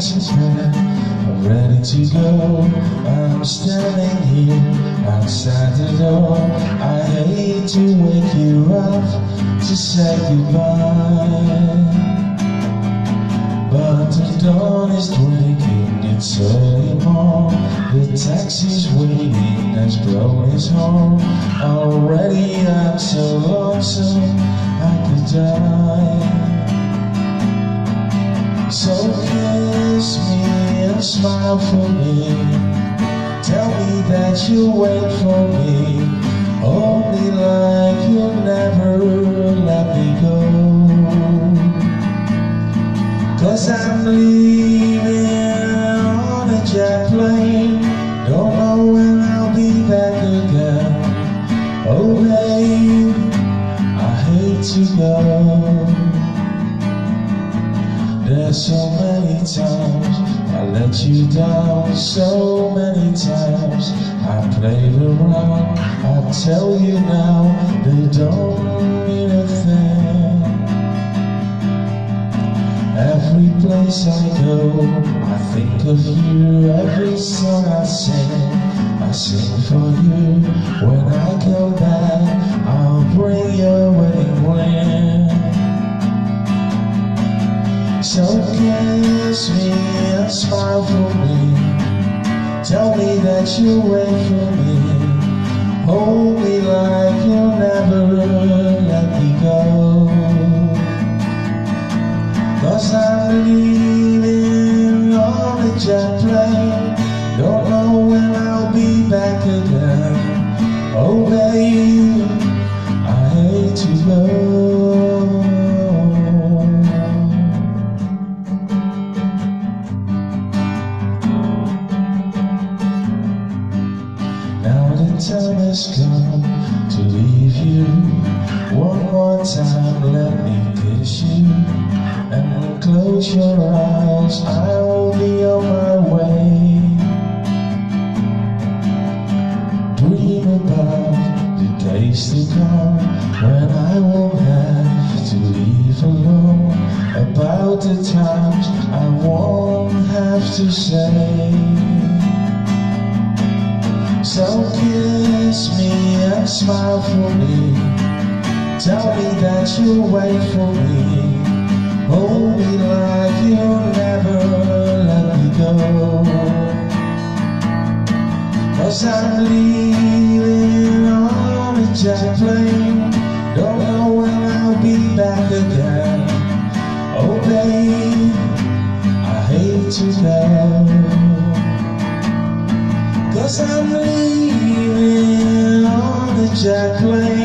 to bed, I'm ready to go. I'm standing here outside the door. I hate to wake you up to say goodbye, but the dawn is breaking, it's early morn. The taxi's waiting, has blown his horn. Already I'm so lonesome I could die. So kiss me and smile for me, tell me that you'll wait for me. Hold me like you'll never let me go, 'cause I'm leaving on a jet plane. Don't know when I'll be back again. Oh babe, I hate to go. There's so many times I let you down, so many times I played around. I tell you now, they don't mean a thing. Every place I go, I think of you. Every song I sing for you. When I come back, I'll bring your wedding ring. So kiss me and smile for me, tell me that you'll wait for me. Hold me like you'll never let me go, 'cause I'm leaving on a jet plane. Don't know when I'll be back again. Oh babe, I hate to go. Time has come to leave you. One more time, let me kiss you, and close your eyes, I'll be on my way. Dream about the days to come, when I won't have to leave alone. About the times I won't have to say. So kiss me and smile for me, tell me that you'll wait for me. Hold me like you'll never let me go, 'cause I'm leaving on a jet plane. Don't know when I'll be back again. Oh babe, I hate to go, 'cause I'm leaving on a jet plane.